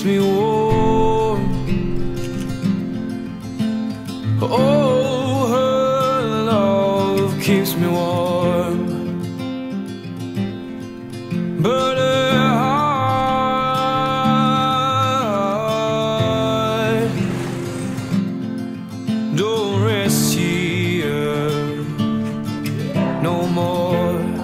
keeps me warm. Oh, her love keeps me warm. But her heart don't rest here no more.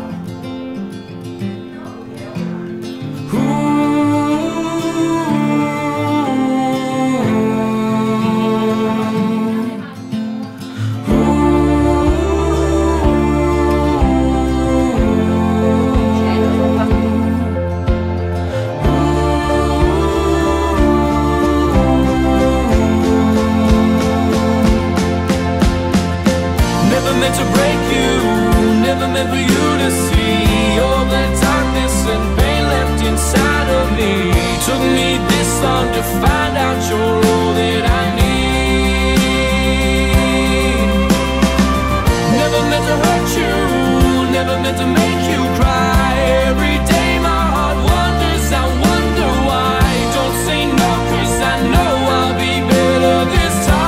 Never meant to break you, never meant for you to see all the darkness and pain left inside of me. Took me this long to find out you're all that I need. Never meant to hurt you, never meant to make you cry. Every day my heart wonders, I wonder why. Don't say no, 'cause I know I'll be better this time.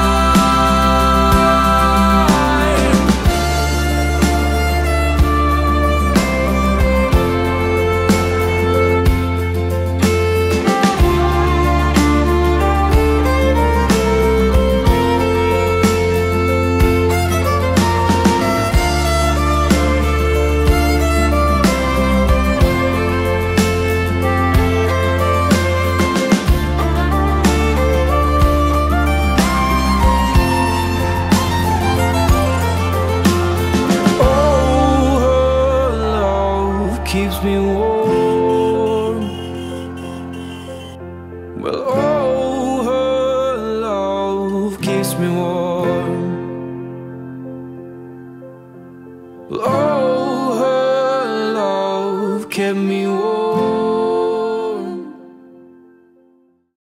Keeps me warm. Well, oh, her love keeps me warm.